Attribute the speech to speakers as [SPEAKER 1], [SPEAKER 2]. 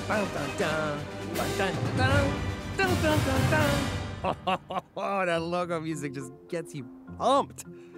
[SPEAKER 1] Dun, dun, dun. Dun, dun, dun. Dun, dun, dun, dun. That logo music just gets you pumped.